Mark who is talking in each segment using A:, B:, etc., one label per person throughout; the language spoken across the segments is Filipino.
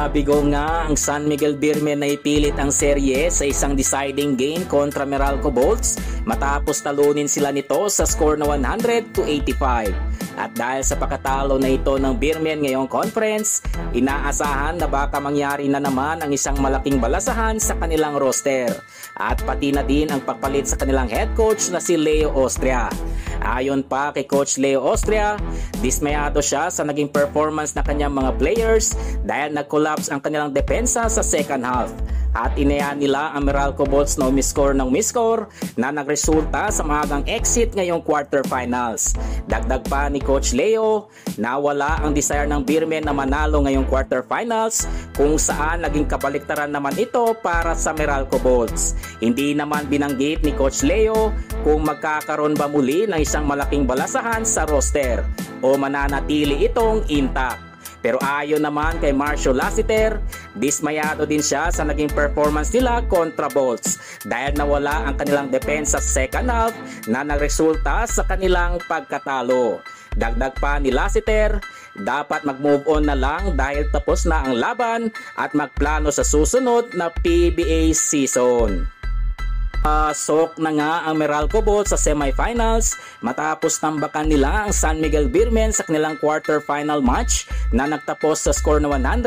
A: Nabigo nga ang San Miguel Beermen na ipilit ang serye sa isang deciding game kontra Meralco Bolts matapos talunin sila nito sa score na 100-85. At dahil sa pagkatalo na ito ng Beermen ngayong conference, inaasahan na baka mangyari na naman ang isang malaking balasahan sa kanilang roster at pati na din ang pagpalit sa kanilang head coach na si Leo Austria. Ayon pa kay Coach Leo Austria, dismayado siya sa naging performance na kanyang mga players dahil nag-collapse ang kanilang depensa sa second half. At inayaan nila ang Meralco Bolts na umiscore ng umiscore na nagresulta sa maagang exit ngayong quarterfinals. Dagdag pa ni Coach Leo na wala ang desire ng Beermen na manalo ngayong quarterfinals kung saan naging kabaliktaran naman ito para sa Meralco Bolts. Hindi naman binanggit ni Coach Leo kung magkakaroon ba muli ng isang malaking balasahan sa roster o mananatili itong intact. Pero ayon naman kay Marcio Lassiter, dismayado din siya sa naging performance nila kontra Bolts dahil nawala ang kanilang depensa sa second half na nagresulta sa kanilang pagkatalo. Dagdag pa ni Lassiter, dapat mag-move on na lang dahil tapos na ang laban at magplano sa susunod na PBA season. Pasok na nga ang Meralco Bolts sa semifinals matapos tambakan nila ang San Miguel Beermen sa kanilang quarterfinal match na nagtapos sa score na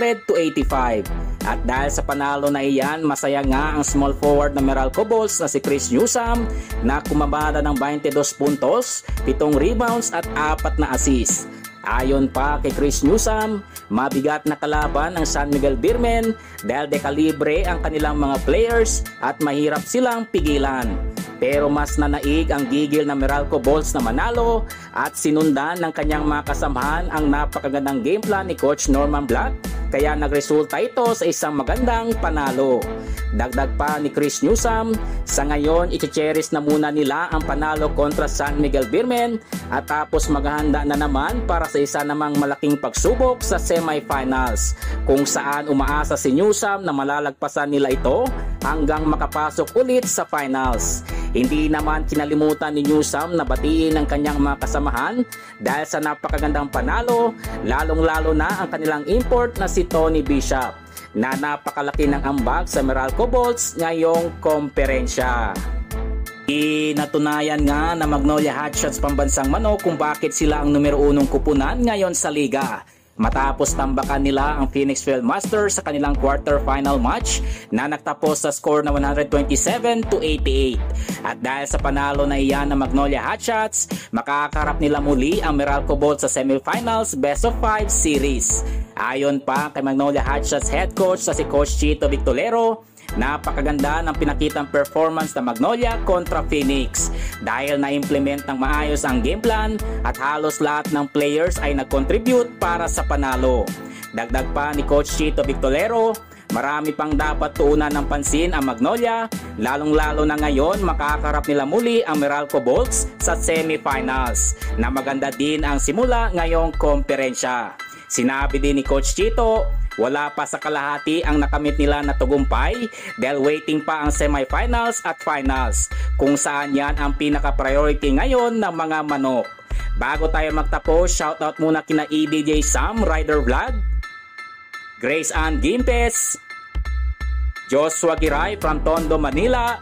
A: 100-85. At dahil sa panalo na iyan, masaya nga ang small forward na Meralco Bolts na si Newsome na kumabada ng 22 puntos, 7 rebounds at 4 na assists. Ayon pa kay Newsome, mabigat na kalaban ang San Miguel Beermen dahil dekalibre ang kanilang mga players at mahirap silang pigilan. Pero mas nanaig ang gigil ng Meralco Bolts na manalo at sinundan ng kanyang mga kasamahan ang napakagandang game plan ni Coach Norman Black kaya nagresulta ito sa isang magandang panalo. Dagdag pa ni Newsome, sa ngayon i-cherish na muna nila ang panalo kontra San Miguel Beermen at tapos maghahanda na naman para sa isa namang malaking pagsubok sa semifinals kung saan umaasa si Newsome na malalagpasan nila ito hanggang makapasok ulit sa finals. Hindi naman kinalimutan ni Newsome na batiin ang kanyang mga kasamahan dahil sa napakagandang panalo, lalong-lalo na ang kanilang import na si Tony Bishop na napakalaki ng ambag sa Meralco Bolts ngayong komperensya. Inatunayan nga na Magnolia HOTSHOTS pambansang manok kung bakit sila ang numero 1 kupunan ngayon sa liga. Matapos tambakan nila ang Phoenix Masters sa kanilang quarterfinal match na nagtapos sa score na 127-88. At dahil sa panalo na iyan ng Magnolia HOTSHOTS, makakaharap nila muli ang Meralco Bolts sa semifinals best of 5 series. Ayon pa kay Magnolia HOTSHOTS head coach sa si Coach Chito Victolero, napakaganda ng pinakitang performance ng Magnolia kontra Phoenix dahil na-implement ng maayos ang game plan at halos lahat ng players ay nag-contribute para sa panalo. Dagdag pa ni Coach Chito Victolero, marami pang dapat tuunan ng pansin ang Magnolia, lalong-lalo na ngayon makakaharap nila muli ang Meralco Bolts sa semifinals na maganda din ang simula ngayong komperensya. Sinabi din ni Coach Chito, wala pa sa kalahati ang nakamit nila na tagumpay dahil waiting pa ang semifinals at finals kung saan yan ang pinaka-priority ngayon ng mga manok. Bago tayo magtapos, shoutout muna kina EDJ Sam Rider Vlog, Grace Ann Gimpes, Joshua Giray from Tondo, Manila,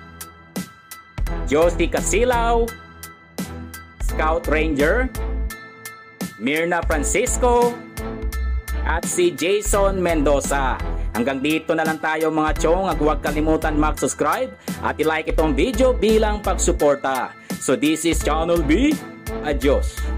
A: Josie Casilaw, Scout Ranger, Mirna Francisco, at si Jason Mendoza. Hanggang dito na lang tayo mga chong, at huwag kalimutan mag-subscribe at i-like itong video bilang pagsuporta. So this is Channel B. Adios.